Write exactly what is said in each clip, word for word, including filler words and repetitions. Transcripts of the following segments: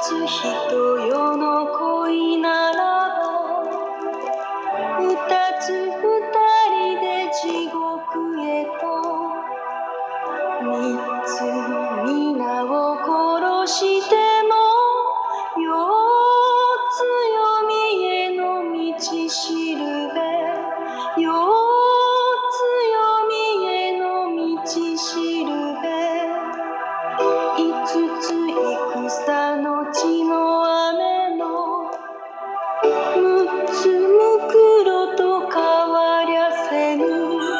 つ人よの恋ならば二つ二人で地獄へと三つ皆を殺しても四つ読みへの道しるべ四つ読みへの道しるべ五つ戦の地の雨の六つむくろと変わりゃせぬ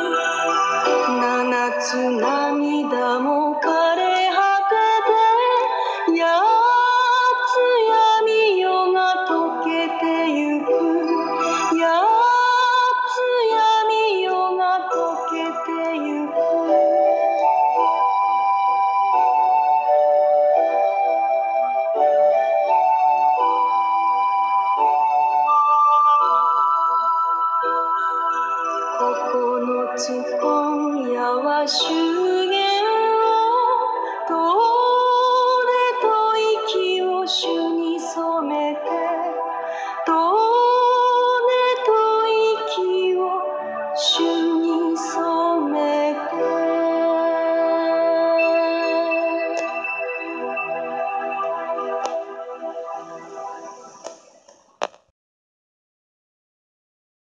七つ涙も枯れ果てて八つ闇夜が溶けてゆく八つ闇夜が溶けてゆく九つ今夜は祝